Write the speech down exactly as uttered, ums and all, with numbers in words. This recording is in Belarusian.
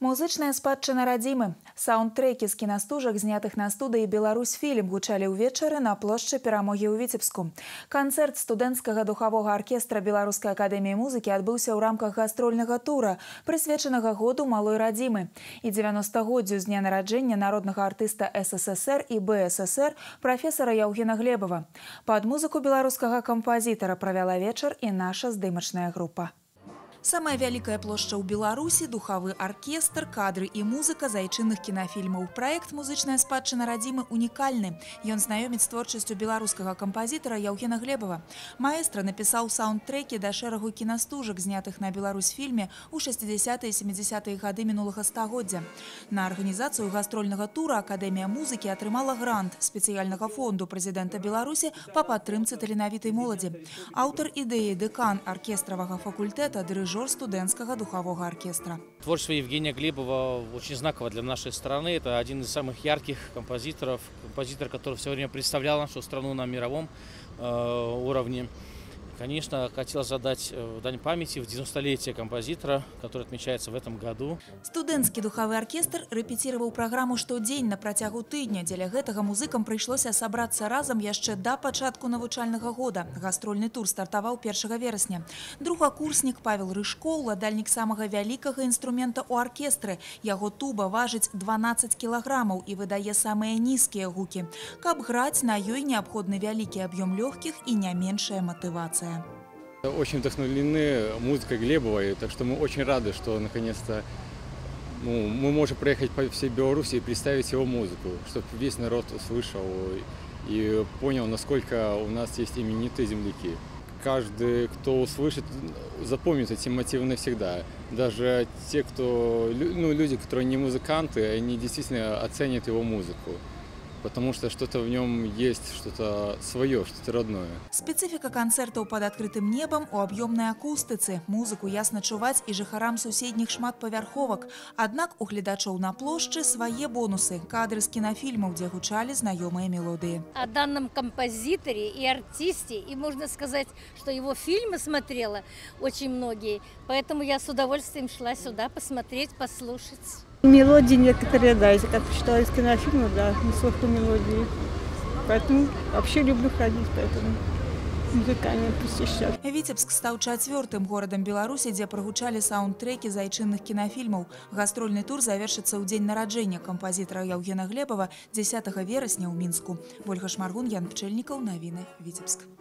Музычная спадчына радзімы. Саундтрэкі з кінастужак, знятых на студыі «Беларусь-фільм», гучалі ўвечары на плошчы Перамогі ў Віцебску. Канцэрт студэнцкага духавога аркестра Беларускай акадэміі музыкі адбыўся ў рамках гастрольнага тура, прысвечанага году малой радзімы і дзевяностагоддзю з дня нараджэння народнага артыста эс эс эс эр і бэ эс эс эр прафесара Яўгена Глебова. Пад музыку беларускага кампазітара правяла вечар і наша здымачная група. Самая вялікая плошча ў Беларусі, духавы аркестр, кадры і музыка з айчынных кінафільмаў. Праект «Музычная спадчына радзімы» унікальны. Ён знаёміць з творчасцю беларускага кампазітара Яўгена Глебова. Маэстра напісаў саундтрэкі да шэрагу кінастужак, знятых на «Беларусь-фільме» ў шэсцідзясятыя і сямідзясятыя гады мінулага стагоддзя. На арганізацыю гастрольнага тура Акадэмія музыкі атрымала грант спецыяльнага фонду прэзідэнта Беларусі па падтрымцы таленавітай моладзі. Аўтар ідэі, дэкан аркестравага факультэта, дырыжор студэнцкага духового оркестра. Творчество Евгения Глебова очень знаково для нашей страны. Это один из самых ярких композиторов, композитор, который все время представлял нашу страну на мировом э, уровне. Конечно, хотел задать дань памяти в девяностолетие композитора, который отмечается в этом году. Студэнцкі духовы оркестр рэпетировал программу штодзень на працягу тыдня. Дзеля гэтага музыкам прыйшлося сабрацца разам яшчэ да пачатку навучальнага года. Гастрольны тур стартаваў першага верасня. Другакурснік Павел Рыжко, уладальнік самага вялікага інструмента ў аркестры. Яго туба важыць дванаццаць кілаграмаў і выдае самыя нізкія гукі. Каб граць, на ёй неабходны вялікі аб'ём лёгкіх і не меншая матывацыя. Очень вдохновлены музыкой Глебовой, так что мы очень рады, что наконец-то ну, мы можем проехать по всей Беларуси и представить его музыку, чтобы весь народ услышал и понял, насколько у нас есть именитые земляки. Каждый, кто услышит, запомнит эти мотивы навсегда. Даже те, кто, ну, люди, которые не музыканты, они действительно оценят его музыку. Потому что что-то в нем есть, что-то свое, что-то родное. Специфика концертов под открытым небом у объемной акустицы. Музыку ясно чуваць и жыхарам суседних шматпавярховак. Аднак у гледачоў на плошчы свае бонусы. Кадры з кинофильмов, где гучали знакомые мелодии. О данном композиторе и артисте, и можно сказать, что его фильмы смотрела очень многие. Поэтому я с удовольствием шла сюда посмотреть, послушать. Мелодии некоторые, да, если как читала из кинофильма, да, не слышу мелодии. Поэтому вообще люблю ходить, поэтому музыкальные посещать. Витебск стал четвертым городом Беларуси, где прогучали саундтреки з айчынных кинофильмов. Гастрольный тур завершится ў дзень нараджэння композитора Яўгена Глебова дзесятага верасня ў Мінску. Ольга Шмаргун, Ян Пчэльнікаў, навіны Витебск.